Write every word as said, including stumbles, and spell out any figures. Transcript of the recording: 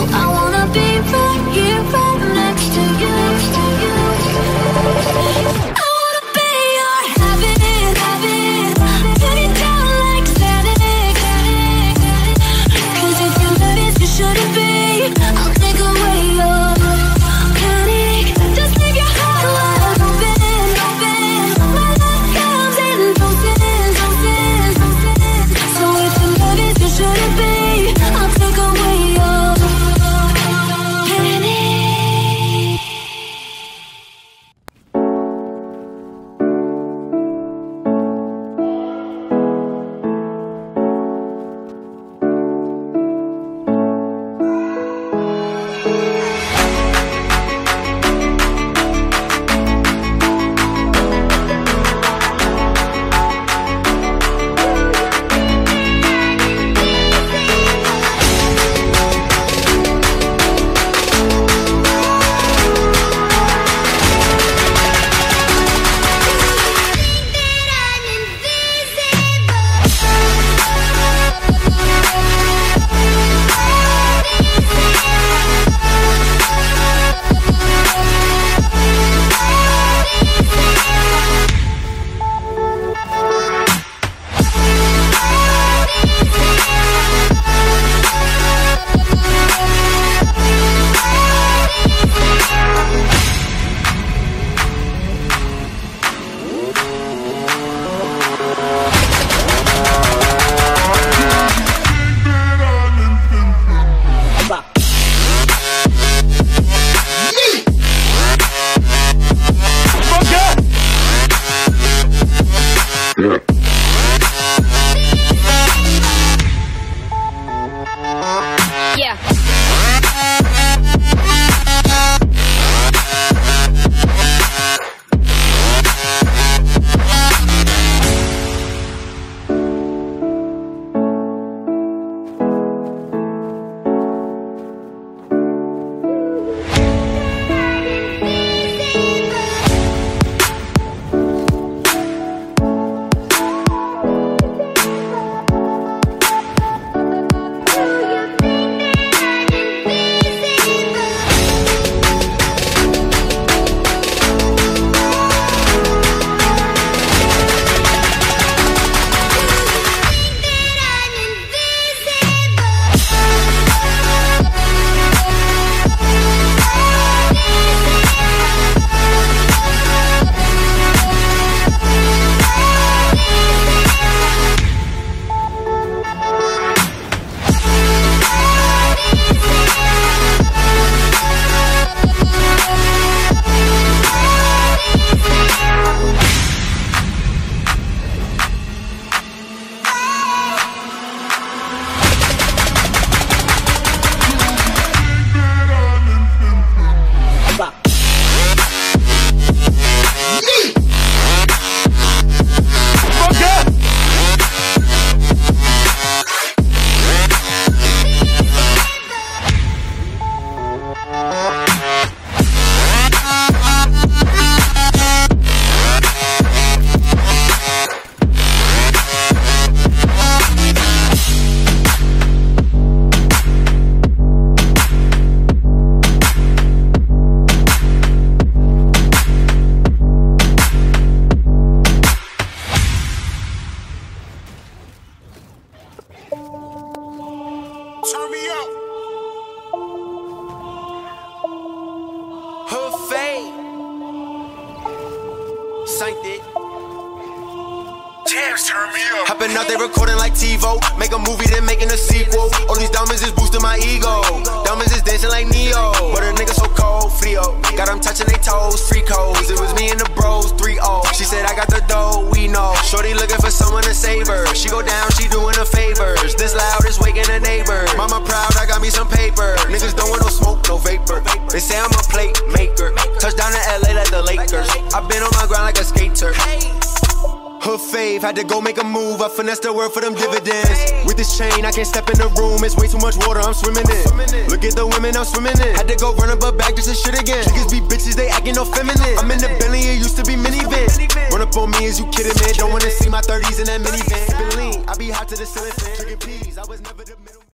I wanna be right here, right next to you. I wanna be your habit, habit. Put it down like static. Cause if your love is, you shouldn't be. I'll take away your panic. Just leave your heart wide open, open. My love comes in doses, doses, doses. So if your love is, you shouldn't be. I'll take away your panic. Yeah. Turn me up. Her fade. Synced it. Jams turn me up. Hopping out, they recording like TiVo. Make a movie, then making a sequel. All these diamonds is boosting my ego. Diamonds is dancing like Neo. But a nigga so cold, frio. Got them touching they toes, free codes. It was me and the bros, three oh. She said I got the dough, we know. Shorty looking for someone to save her. She go down, she doing her favors. This loud is waking the neighbors. Mama proud, I got me some paper. Niggas don't want no smoke, no vapor. They say I'm a plate maker. Touchdown in L A like the Lakers. I been on my grind like a skater. Hood fave, had to go make a move. I finessed the word for them dividends. With this chain, I can't step in the room. It's way too much water, I'm swimming in. Look at the women I'm swimming in. Had to go run up a bag just to shit again. Niggas be bitches, they acting no feminine. I'm in the Bentley, it used to be minivan. Run up on me, is you kidding, man? Don't wanna see my thirties in that minivan. Been lean, I be hot to the ceiling fan. Trigger peas, I was never the middle.